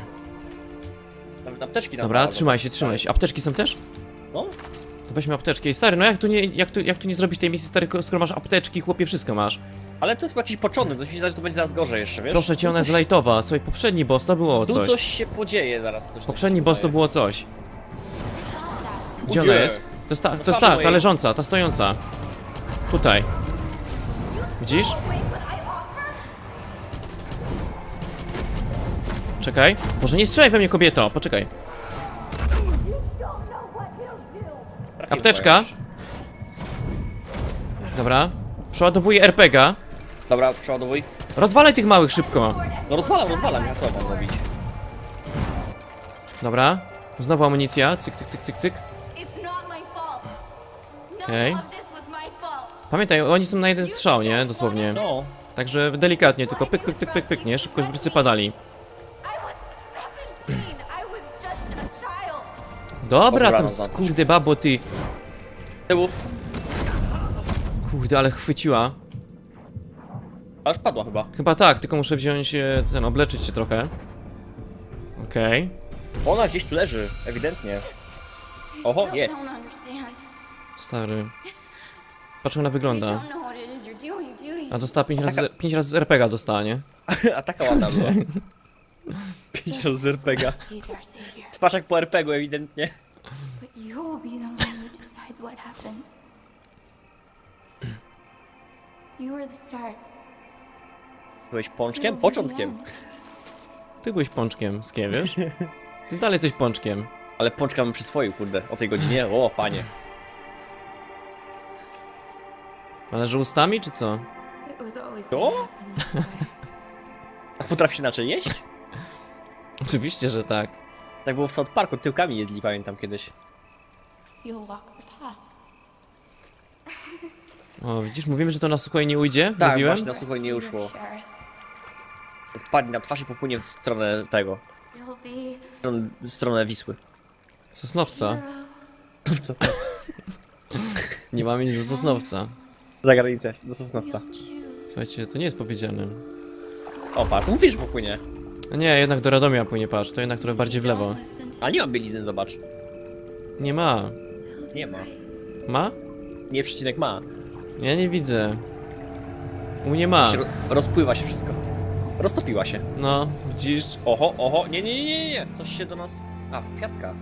Speaker 1: Nawet apteczki tam
Speaker 2: Dobra,
Speaker 1: dała,
Speaker 2: trzymaj się. Apteczki są też?
Speaker 1: No.
Speaker 2: To weźmy apteczki. Ej, stary, no jak tu nie zrobić tej misji, stary, skoro masz apteczki, chłopie, wszystko masz.
Speaker 1: Ale to jest jakiś początek, to się zdaje, że to będzie zaraz gorzej jeszcze, wiesz?
Speaker 2: Proszę cię, ona jest lightowa. Słuchaj, poprzedni boss to było
Speaker 1: Tu
Speaker 2: coś.
Speaker 1: coś się podzieje zaraz, coś.
Speaker 2: Poprzedni boss to było coś. Gdzie ona
Speaker 1: Ojej.
Speaker 2: jest? To jest ta,
Speaker 1: twarzy
Speaker 2: ta
Speaker 1: mojej.
Speaker 2: leżąca, ta stojąca. Tutaj. Widzisz? Czekaj. Może nie strzelaj we mnie, kobieto. Poczekaj. Apteczka. Dobra. Przeładowuję RPG.
Speaker 1: Dobra, przeładowuj.
Speaker 2: Rozwalaj tych małych szybko.
Speaker 1: No rozwalam, ja co mam robić?
Speaker 2: Dobra. Znowu amunicja. Cyk.
Speaker 3: it's not my fault. None
Speaker 2: Okay.
Speaker 3: of this was my fault.
Speaker 2: Pamiętaj, oni są na jeden strzał, nie? Dosłownie.
Speaker 1: No.
Speaker 2: Także delikatnie, tylko pyk, nie? Szybko żebyście padali.
Speaker 3: I was 17. I was just a child.
Speaker 2: Dobra, tam
Speaker 1: Dobra, no,
Speaker 2: kurde babo, ty.
Speaker 1: Tyłu.
Speaker 2: Kurde, ale chwyciła.
Speaker 1: A już padła chyba.
Speaker 2: Chyba tak, tylko muszę wziąć obleczyć się trochę. Okej.
Speaker 1: Ona gdzieś tu leży, ewidentnie. Oho,
Speaker 3: Still
Speaker 1: jest.
Speaker 3: don't understand.
Speaker 2: Stary. Patrz, jak ona
Speaker 3: You
Speaker 2: wygląda.
Speaker 3: don't know what it is you're doing, do you?
Speaker 2: A dostała 5 razy z RPG dostała, nie?
Speaker 1: A taka ładna była. 5 razy z RPG.
Speaker 3: He's our savior.
Speaker 1: Twarz jak po RPG ewidentnie.
Speaker 3: But you will be the one who decides what happens. You were the start.
Speaker 1: Byłeś
Speaker 3: You
Speaker 1: pączkiem?
Speaker 3: will be the
Speaker 1: Początkiem.
Speaker 3: end.
Speaker 2: Ty byłeś pączkiem, skie, wiesz? Ty dalej jesteś pączkiem.
Speaker 1: Ale pączka bym przyswoił, kurde, o tej godzinie. O, panie.
Speaker 2: Ale że ustami, czy co?
Speaker 3: It was always
Speaker 1: Co?
Speaker 3: gonna happen this way.
Speaker 1: A potrafisz inaczej jeść?
Speaker 2: Oczywiście, że tak.
Speaker 1: Tak było w South Parku, tyłkami jedli, pamiętam kiedyś.
Speaker 3: You'll walk the path.
Speaker 2: O, widzisz, mówimy, że to na suchoj nie ujdzie?
Speaker 1: Tak,
Speaker 2: Mówiłem?
Speaker 1: właśnie na suchoj nie uszło.
Speaker 3: Sheriff.
Speaker 1: Spadnie na twarz i popłynie w stronę tego.
Speaker 3: You'll be
Speaker 1: W stronę Wisły.
Speaker 2: Sosnowca.
Speaker 3: hero.
Speaker 1: Co?
Speaker 2: Nie mamy nic do Sosnowca.
Speaker 1: Za granicę, do Sosnowca.
Speaker 3: You'll choose.
Speaker 2: Słuchajcie, to nie jest powiedziane.
Speaker 1: O, patrz, mówisz, że popłynie.
Speaker 2: No nie, jednak do Radomia płynie, patrz, to jednak trochę bardziej w lewo.
Speaker 3: Don't listen to
Speaker 1: A nie ma bielizny, zobacz.
Speaker 2: Nie ma.
Speaker 1: Nie ma.
Speaker 2: Ma?
Speaker 1: Nie, przecinek ma.
Speaker 2: Ja nie widzę. U nie ma.
Speaker 1: Się rozpływa się wszystko. Roztopiła się.
Speaker 2: No, widzisz?
Speaker 1: Oho, oho, nie. Coś się do nas... A, kwiatka.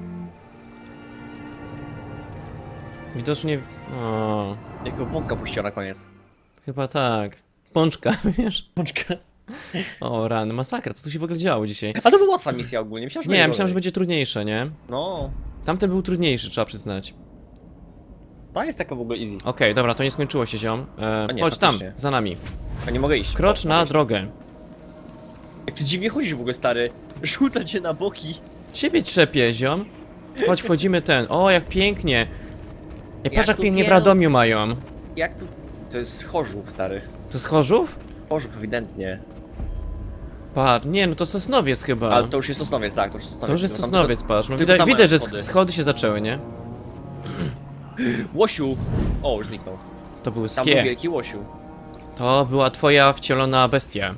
Speaker 2: Widocznie... O,
Speaker 1: Jako bąka puściła na koniec.
Speaker 2: chyba tak. Pączka, wiesz?
Speaker 1: Pączka.
Speaker 2: O rany, masakra, co tu się w ogóle działo dzisiaj?
Speaker 1: A to była łatwa misja ogólnie, myślałem, że
Speaker 2: Nie,
Speaker 1: będzie
Speaker 2: myślałem, że
Speaker 1: gorzej.
Speaker 2: będzie trudniejsze, nie?
Speaker 1: No,
Speaker 2: Tamten był trudniejszy, trzeba przyznać.
Speaker 1: ta jest taka w ogóle easy.
Speaker 2: Okej, dobra, to nie skończyło się, ziom.
Speaker 1: nie,
Speaker 2: Chodź tam,
Speaker 1: faktycznie.
Speaker 2: za nami.
Speaker 1: A nie mogę iść.
Speaker 2: Krocz
Speaker 1: O,
Speaker 2: na
Speaker 1: mogę iść.
Speaker 2: drogę.
Speaker 1: Jak ty dziwnie chodzisz w ogóle, stary. Rzuca cię na boki.
Speaker 2: Ciebie trzepie, ziom. Chodź, wchodzimy ten. O, jak pięknie. Ja patrz, jak
Speaker 1: tu
Speaker 2: pięknie w
Speaker 1: pię-
Speaker 2: Radomiu mają.
Speaker 1: Jak tu... To jest Chorzów, stary.
Speaker 2: To z Chorzów?
Speaker 1: Chorzów, ewidentnie.
Speaker 2: Patrz, nie, no to Sosnowiec chyba.
Speaker 1: Ale to już jest Sosnowiec, tak, to już jest Sosnowiec.
Speaker 2: To już jest
Speaker 1: Tam
Speaker 2: Sosnowiec, patrz. No
Speaker 1: tylko tam
Speaker 2: widać, że
Speaker 1: mają schody.
Speaker 2: schody się zaczęły, nie?
Speaker 1: Łosiu! O, już zniknął.
Speaker 2: To były
Speaker 1: Tam był
Speaker 2: skie.
Speaker 1: wielki łosiu.
Speaker 2: To była twoja wcielona bestia.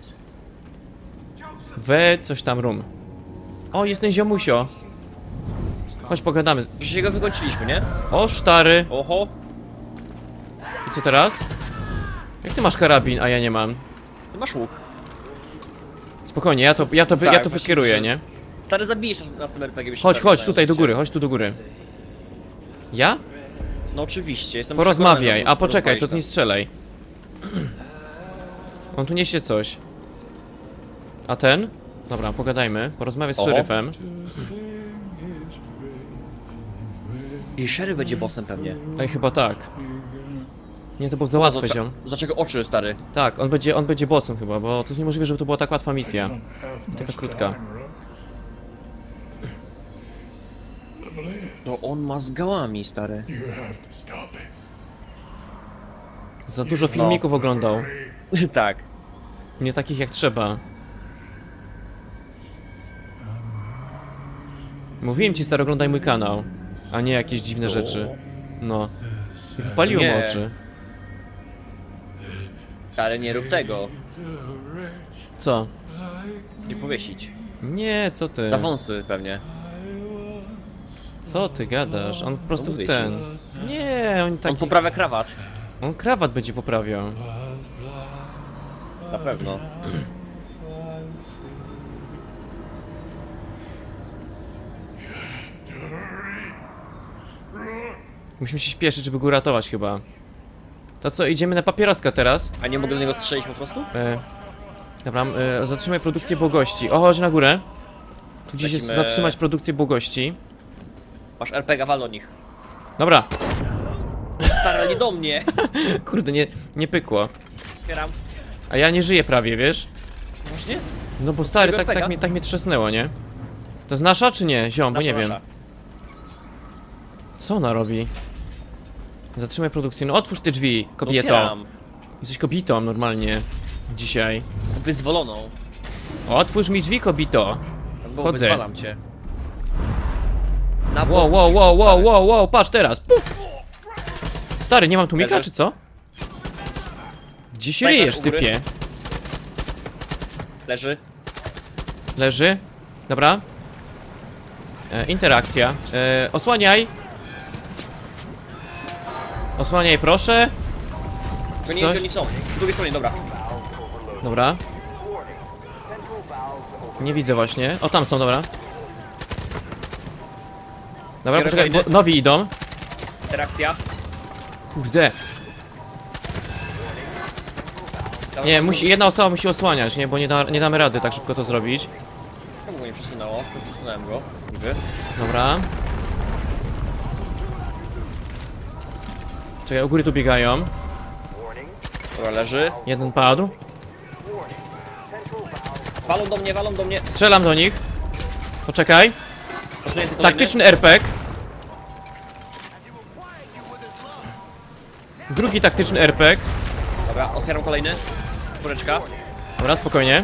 Speaker 2: We coś tam rum. O, jest ten ziomusio. Chodź, pogadamy.
Speaker 1: Przecież go wykończyliśmy, nie?
Speaker 2: O, sztary.
Speaker 1: Oho!
Speaker 2: I co teraz? Jak ty masz karabin, a ja nie mam?
Speaker 1: Ty masz łuk.
Speaker 2: Spokojnie, ja to
Speaker 1: Tak, właśnie
Speaker 2: wykieruję,
Speaker 1: przy-
Speaker 2: nie?
Speaker 1: Stary, zabijesz nas tym RPG.
Speaker 2: Chodź, tutaj do góry, chodź tu do góry. Ja?
Speaker 1: No oczywiście, jestem
Speaker 2: Porozmawiaj,
Speaker 1: przekonany, że
Speaker 2: a poczekaj, to
Speaker 1: rozwalisz
Speaker 2: ty nie
Speaker 1: nas.
Speaker 2: strzelaj. On tu niesie coś. A ten? Dobra, pogadajmy, porozmawiaj z
Speaker 1: Oho.
Speaker 2: szeryfem.
Speaker 1: I szeryf będzie bossem pewnie.
Speaker 2: Ej, chyba tak. Nie, to było za łatwe,
Speaker 1: Dlaczego-
Speaker 2: ziom.
Speaker 1: Dlaczego oczy, stary?
Speaker 2: Tak, on będzie bossem chyba, bo to jest niemożliwe, żeby to była tak łatwa misja. Taka krótka.
Speaker 1: To on ma z gałami, stary.
Speaker 2: Za dużo filmików oglądał.
Speaker 1: Tak.
Speaker 2: Nie takich jak trzeba. Mówiłem ci, stary, oglądaj mój kanał, a nie jakieś dziwne rzeczy. No. I wypaliło mu
Speaker 1: Nie.
Speaker 2: oczy.
Speaker 1: Stary, nie rób tego.
Speaker 2: Co?
Speaker 1: Nie powiesić.
Speaker 2: Nie, co ty?
Speaker 1: Na wąsy pewnie.
Speaker 2: Co ty gadasz? On po prostu
Speaker 1: mówię
Speaker 2: ten... Nie, on
Speaker 1: On
Speaker 2: taki...
Speaker 1: poprawia krawat.
Speaker 2: On krawat będzie poprawiał.
Speaker 1: Na pewno.
Speaker 2: Musimy się śpieszyć, żeby go ratować chyba. To co, idziemy na papieroska teraz?
Speaker 1: A nie mogę do niego strzelić po prostu?
Speaker 2: Dobra, zatrzymaj produkcję błogości. O, chodź na górę. Tu gdzieś jest
Speaker 1: Lecimy.
Speaker 2: zatrzymać produkcję błogości.
Speaker 1: Masz RPG, wal do nich.
Speaker 2: Dobra.
Speaker 1: Stary, ale nie do mnie.
Speaker 2: Kurde, nie pykło.
Speaker 1: Otwieram.
Speaker 2: A ja nie żyję prawie, wiesz?
Speaker 1: Właśnie?
Speaker 2: No bo stary,
Speaker 1: Tego pega?
Speaker 2: tak mnie trzasnęło, nie? To jest nasza czy nie? Ziom, bo
Speaker 1: Nasza,
Speaker 2: nie wiem.
Speaker 1: nasza.
Speaker 2: Co ona robi? Zatrzymaj produkcję. No otwórz te drzwi, kobieto.
Speaker 1: Otwieram.
Speaker 2: Jesteś kobietą normalnie. Dzisiaj.
Speaker 1: Wyzwoloną.
Speaker 2: Otwórz mi drzwi, kobito.
Speaker 1: Bo
Speaker 2: Wchodzę.
Speaker 1: wyzwalam cię. Na
Speaker 2: Wow,
Speaker 1: bok,
Speaker 2: wow, wow, wow,
Speaker 1: stary.
Speaker 2: wow, wow, patrz teraz. Puf! Stary, nie mam tłumika,
Speaker 1: Leży.
Speaker 2: czy co? Gdzie się
Speaker 1: Snajper
Speaker 2: ryjesz,
Speaker 1: u góry.
Speaker 2: typie?
Speaker 1: Leży.
Speaker 2: Leży. Dobra. Interakcja. Osłaniaj. Osłaniaj, proszę.
Speaker 1: To nie
Speaker 2: Coś?
Speaker 1: wiem, gdzie oni są. Po drugiej stronie, dobra.
Speaker 2: Dobra. Nie widzę właśnie. O, tam są, dobra. Dobra,
Speaker 1: Biorę
Speaker 2: poczekaj, bo
Speaker 1: kolejny.
Speaker 2: nowi idą.
Speaker 1: Interakcja.
Speaker 2: Kurde.
Speaker 1: Dobra,
Speaker 2: Nie, jedna osoba musi osłaniać, nie? Bo nie damy rady tak szybko to zrobić.
Speaker 1: Czemu go nie przesunęło? Przesunąłem go. Niby.
Speaker 2: Dobra. Czekaj, u góry tu biegają.
Speaker 1: Dobra, leży.
Speaker 2: Jeden padł.
Speaker 1: Walą do mnie.
Speaker 2: Strzelam do nich. Poczekaj.
Speaker 1: Posunięty kolejny.
Speaker 2: Taktyczny RPG. Drugi taktyczny RPG.
Speaker 1: Dobra, otwieram kolejny. Czwóreczka.
Speaker 2: Dobra, spokojnie.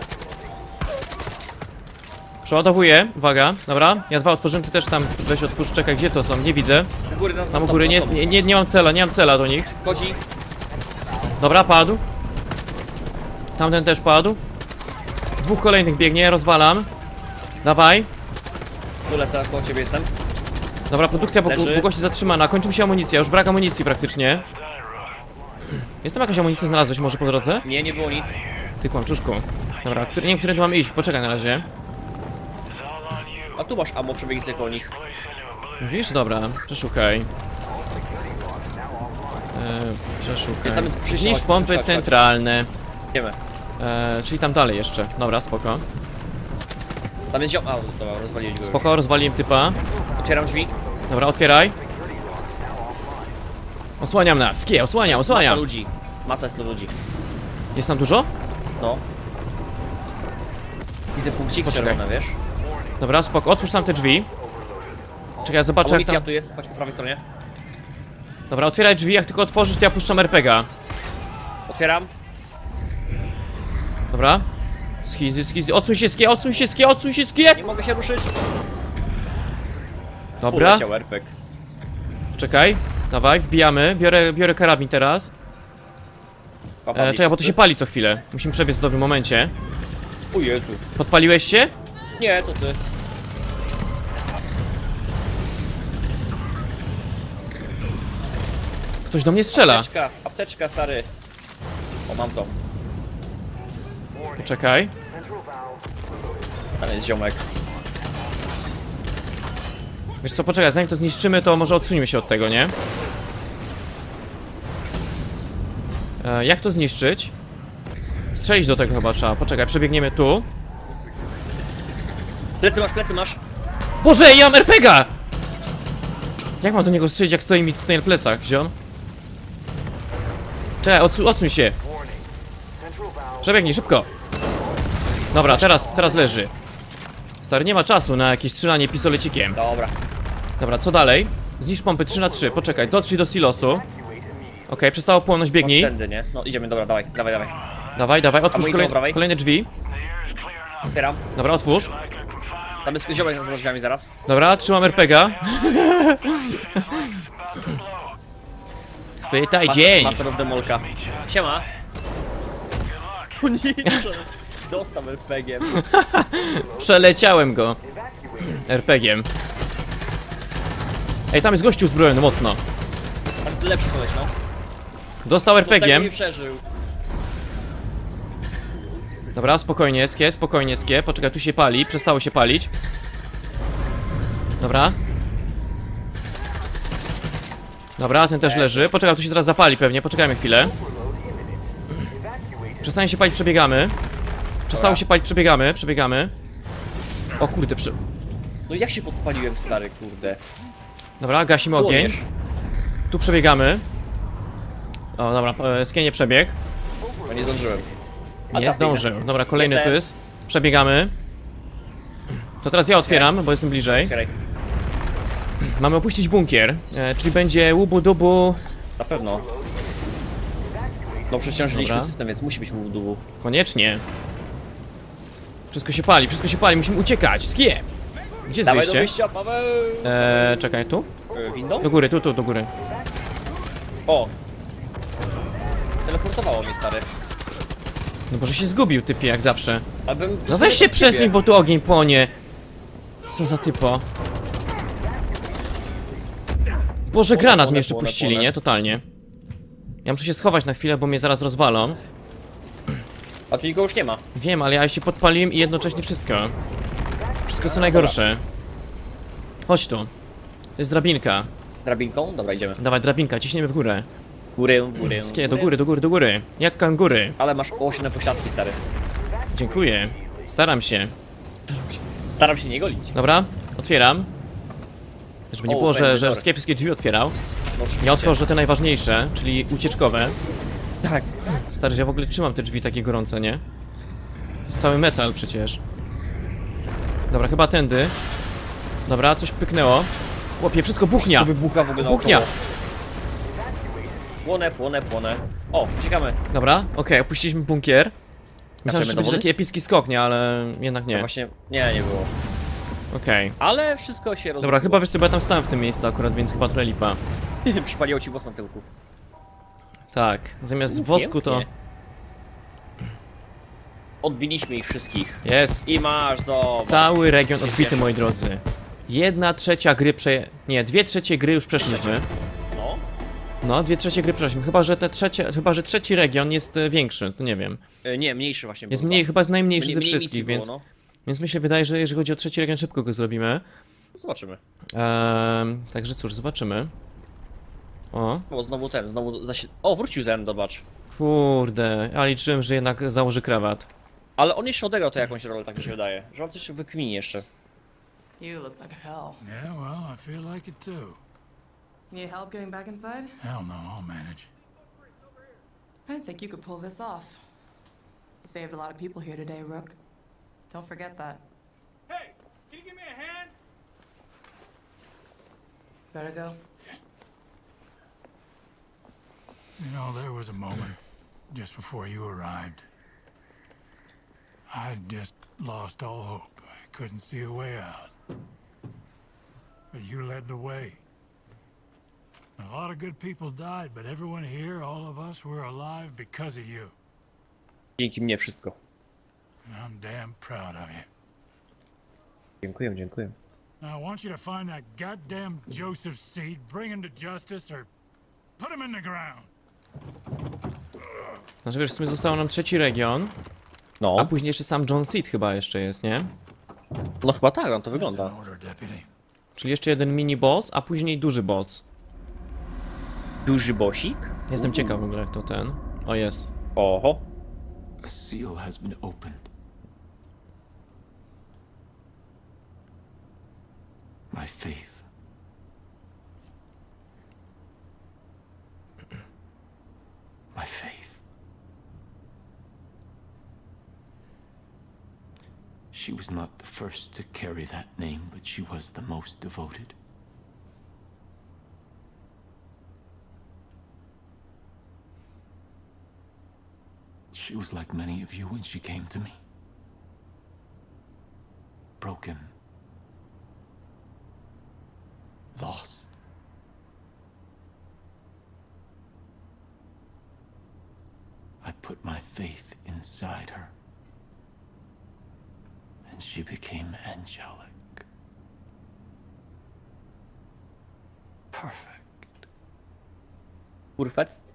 Speaker 2: Przeładowuję, uwaga, dobra. Ja dwa otworzyłem, ty też tam weź otwórz, czekaj, gdzie to są, nie widzę.
Speaker 1: U góry,
Speaker 2: Tam u góry, nie mam cela do nich.
Speaker 1: Chodzi.
Speaker 2: Dobra, padł. Tamten też padł. Dwóch kolejnych biegnie, rozwalam. Dawaj.
Speaker 1: Tu lecę, koło ciebie jestem.
Speaker 2: Dobra, produkcja
Speaker 1: Leży.
Speaker 2: długości zatrzymana, kończy mi się amunicja, już brak amunicji praktycznie. Jest tam jakaś amunicja, znalazłeś może po drodze?
Speaker 1: Nie, nie było nic.
Speaker 2: Ty kłamczuszku. Dobra, nie wiem, którędy mamy iść, poczekaj na razie.
Speaker 1: A tu masz ammo, przebiegnij sobie koło nich.
Speaker 2: Mówisz? Dobra, przeszukaj. Przeszukaj.
Speaker 1: Tam jest przyjście,
Speaker 2: Zniszcz
Speaker 1: chodź,
Speaker 2: pompy
Speaker 1: chodź.
Speaker 2: centralne.
Speaker 1: Idziemy.
Speaker 2: Czyli tam dalej jeszcze. Dobra, spoko.
Speaker 1: Tam jest ziom... A, dobra, rozwaliłeś go już.
Speaker 2: Spoko, rozwaliłem typa.
Speaker 1: Otwieram drzwi.
Speaker 2: Dobra, otwieraj. Osłaniam nas. Skie, osłaniam,
Speaker 1: Masa
Speaker 2: osłaniam.
Speaker 1: ludzi. Masa jest ludzi.
Speaker 2: Jest tam dużo?
Speaker 1: No. Widzę punkciki
Speaker 2: Poczekaj.
Speaker 1: czerwone, wiesz?
Speaker 2: Dobra, spoko. Otwórz tam te drzwi. Czekaj, ja zobaczę jak
Speaker 1: Amunicja
Speaker 2: tam...
Speaker 1: tu jest, chodź po prawej stronie.
Speaker 2: Dobra, otwieraj drzwi, jak tylko otworzysz, to ja puszczam RPGa.
Speaker 1: Otwieram.
Speaker 2: Dobra. Schizy, schizy. Odsuń się, skie, odsuń się, skie, odsuń się, skie!
Speaker 1: Nie mogę się ruszyć.
Speaker 2: Dobra,
Speaker 1: Poleciał RPG.
Speaker 2: czekaj. Dawaj, wbijamy. Biorę karabin teraz. Czekaj, bo tu się pali co chwilę. Musimy przebiec w dobrym momencie.
Speaker 1: O Jezu.
Speaker 2: Podpaliłeś się?
Speaker 1: Nie, to ty.
Speaker 2: Ktoś do mnie strzela.
Speaker 1: Apteczka, stary. O, mam to.
Speaker 2: Poczekaj.
Speaker 1: Tam jest ziomek.
Speaker 2: Wiesz co, poczekaj, zanim to zniszczymy, to może odsuńmy się od tego, nie? Jak to zniszczyć? Strzelić do tego chyba trzeba. Poczekaj, przebiegniemy tu.
Speaker 1: Plecy masz.
Speaker 2: Boże, ja mam RPGa! Jak mam do niego strzelić, jak stoi mi tutaj na plecach, ziom? Czekaj, odsuń się. Przebiegnij, szybko. Dobra, teraz leży. Stary, nie ma czasu na jakieś strzelanie pistolecikiem.
Speaker 1: Dobra.
Speaker 2: Dobra, co dalej? Zniszcz pompy 3×3, poczekaj, dotrzyj do silosu. Okej, przestało płonąć, biegnij.
Speaker 1: Tędy, nie? No idziemy, dobra, dawaj.
Speaker 2: Dawaj, otwórz
Speaker 1: Amunicja po prawej?
Speaker 2: kolejne drzwi.
Speaker 1: Otwieram.
Speaker 2: Dobra, otwórz.
Speaker 1: Tam jest ziomek za drzwiami zaraz.
Speaker 2: Dobra, trzymam RPGa. Chwytaj dzień.
Speaker 1: Master of the Molka. Siema. To nie dostał RPG-iem.
Speaker 2: Przeleciałem go. RPG-iem. Ej, tam jest gościu uzbrojony mocno.
Speaker 1: A ty lepszy koleś, no.
Speaker 2: Dostał
Speaker 1: To tego
Speaker 2: RPG-iem.
Speaker 1: nie przeżył.
Speaker 2: Dobra, spokojnie, skie. Poczekaj, tu się pali, przestało się palić. Dobra. Dobra, ten też leży. Poczekaj, tu się zaraz zapali pewnie, poczekajmy chwilę. Przestanie się palić, przebiegamy. Przestało się palić, przebiegamy. O kurde,
Speaker 1: No jak się podpaliłem, stary, kurde.
Speaker 2: Dobra, gasimy ogień.
Speaker 1: Płoniesz.
Speaker 2: Tu przebiegamy. O, dobra, skienie przebieg.
Speaker 1: No nie zdążyłem. A
Speaker 2: Nie
Speaker 1: ta
Speaker 2: zdążył. Dobra, kolejny tu
Speaker 1: Jestem.
Speaker 2: jest. Przebiegamy. To teraz ja otwieram, bo jestem bliżej.
Speaker 1: Otwieraj.
Speaker 2: Mamy opuścić bunkier, czyli będzie łubu-dubu.
Speaker 1: Na pewno. No przeciążyliśmy
Speaker 2: Dobra.
Speaker 1: system, więc musi być łubu.
Speaker 2: Koniecznie. Wszystko się pali, musimy uciekać. Skie! Gdzie jest
Speaker 1: Dawaj do
Speaker 2: wyjście?
Speaker 1: wyjścia, Paweł!
Speaker 2: Czekaj, tu?
Speaker 1: Windą?
Speaker 2: Do góry, tu, do góry.
Speaker 1: O! Teleportowało mnie, stary.
Speaker 2: No boże, się zgubił typie, jak zawsze.
Speaker 1: Abym
Speaker 2: No weź się przesuń, bo tu ogień płonie. Co za typo. Boże, granat mnie jeszcze puścili, nie? Totalnie. Ja muszę się schować na chwilę, bo mnie zaraz rozwalą.
Speaker 1: A tu nikogo już nie ma.
Speaker 2: Wiem, ale ja się podpaliłem i jednocześnie wszystko. Wszystko co najgorsze. Chodź tu. To jest drabinka.
Speaker 1: Drabinką? Dobra, idziemy.
Speaker 2: Dawaj, drabinka, ciśniemy w górę.
Speaker 1: Górę.
Speaker 2: Skie, do góry. Jak kangury.
Speaker 1: Ale masz ośne pośladki, stary.
Speaker 2: Dziękuję. Staram się.
Speaker 1: Staram się nie golić.
Speaker 2: Dobra, otwieram. Żeby nie
Speaker 1: O,
Speaker 2: było,
Speaker 1: fajny
Speaker 2: że
Speaker 1: tor.
Speaker 2: wszystkie drzwi otwierał.
Speaker 1: No, oczywiście.
Speaker 2: Ja otworzę te najważniejsze, czyli ucieczkowe.
Speaker 1: Tak.
Speaker 2: Stary, że ja w ogóle trzymam te drzwi takie gorące, nie? To jest cały metal przecież. Dobra, chyba tędy. Dobra, coś pyknęło. Chłopie, wszystko buchnia!
Speaker 1: To wybucha w ogóle
Speaker 2: Buchnia!
Speaker 1: naokoło. Płonę. O, uciekamy.
Speaker 2: Dobra, okej, opuściliśmy bunkier. Myślałem, że
Speaker 1: do
Speaker 2: to będzie
Speaker 1: wody?
Speaker 2: taki epicki skok, nie? Ale jednak
Speaker 1: No
Speaker 2: nie.
Speaker 1: właśnie, nie było.
Speaker 2: Okej.
Speaker 1: Ale wszystko się rozbiło.
Speaker 2: Dobra, chyba wiesz co, bo ja tam stałem w tym miejscu akurat, więc chyba trochę lipa.
Speaker 1: Przypaliło ci włos na tyłku.
Speaker 2: Tak, zamiast wosku to...
Speaker 1: Pięknie. Odbiliśmy ich wszystkich.
Speaker 2: Jest!
Speaker 1: I masz, zobacz.
Speaker 2: Cały region odbity, moi drodzy. 1/3 gry Nie, 2/3 gry już przeszliśmy.
Speaker 1: No.
Speaker 2: No, 2/3 gry przeszliśmy. Chyba, że trzeci region jest większy, to nie wiem.
Speaker 1: Nie, mniejszy właśnie
Speaker 2: Jest
Speaker 1: był.
Speaker 2: mniej, chyba jest najmniejszy ze
Speaker 1: Mniej
Speaker 2: wszystkich,
Speaker 1: misji
Speaker 2: więc...
Speaker 1: było,
Speaker 2: Więc mi się wydaje, że jeżeli chodzi o trzeci region, szybko go zrobimy.
Speaker 1: no. Zobaczymy.
Speaker 2: Także cóż, zobaczymy. O,
Speaker 1: O, znowu O, wrócił ten, zobacz.
Speaker 2: Kurde, ja liczyłem, że jednak założy krawat.
Speaker 1: Ale on jeszcze odegrał to jakąś rolę, tak mi się wydaje. Że on coś wykmini jeszcze.
Speaker 6: You look like hell.
Speaker 4: Yeah, well, I feel like it too.
Speaker 6: Need help getting back inside?
Speaker 4: Hell no, I'll manage.
Speaker 6: I didn't think you could pull this off. You saved a lot of people here today, Rook. Don't forget that.
Speaker 4: Hey, can you give me a hand?
Speaker 6: Better go.
Speaker 4: You know, there was a moment just before you arrived. I just lost all hope. I couldn't see a way out. But you led the way. A lot of good people died, but everyone here, all of us, we're alive because of you.
Speaker 1: Dzięki mnie wszystko.
Speaker 4: And I'm damn proud of you.
Speaker 1: Dziękuję, dziękuję.
Speaker 4: Now I want you to find that goddamn Joseph Seed, bring him to justice, or put him in the ground.
Speaker 2: Znaczy wiesz, w sumie został nam 3. region, a
Speaker 1: No,
Speaker 2: później jeszcze sam John Seed chyba jeszcze jest, nie?
Speaker 1: no chyba tak, on to
Speaker 4: That's
Speaker 1: wygląda.
Speaker 4: an order, deputy.
Speaker 2: Czyli jeszcze jeden mini boss, a później duży boss.
Speaker 1: Duży bosik?
Speaker 2: Jestem ciekaw w ogóle jak to ten. O jest.
Speaker 1: Oho.
Speaker 7: A seal has been opened. My faith. My faith. She was not the first to carry that name, but she was the most devoted. She was like many of you when she came to me. Broken. Lost. I put my faith inside her. And she became angelic. Perfect.
Speaker 1: Kurfetzt.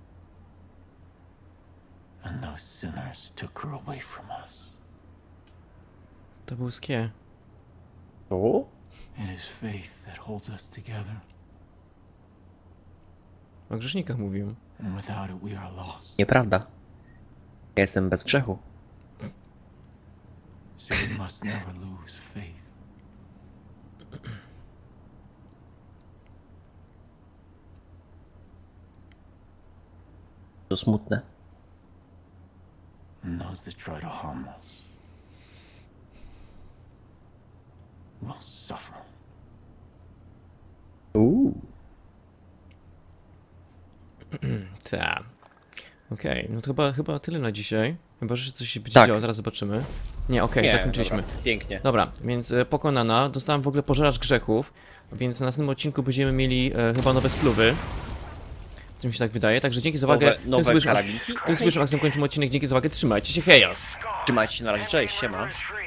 Speaker 7: And those sinners took her away from us.
Speaker 2: To był skie.
Speaker 1: O?
Speaker 7: It is faith that holds us together.
Speaker 2: O grzesznikach mówił.
Speaker 7: And without it we are lost.
Speaker 1: Nieprawda. Ja jestem bez grzechu.
Speaker 7: So we must never lose faith.
Speaker 1: To smutne.
Speaker 7: And those that try to harm us will suffer.
Speaker 2: Ta. Okej, no to chyba tyle na dzisiaj. Chyba, że coś się będzie
Speaker 1: Tak.
Speaker 2: działo, zaraz zobaczymy. Nie, okej,
Speaker 1: Nie,
Speaker 2: zakończyliśmy.
Speaker 1: Dobra, pięknie.
Speaker 2: Dobra, więc pokonana. Dostałem w ogóle pożeracz grzechów, więc w następnym odcinku będziemy mieli chyba nowe spluwy. Co mi się tak wydaje, także dzięki za uwagę.
Speaker 1: Nowe karabinki?
Speaker 2: Tym sobie kończymy odcinek, dzięki za uwagę, trzymajcie się, hejos!
Speaker 1: Trzymajcie się na razie, cześć, siema.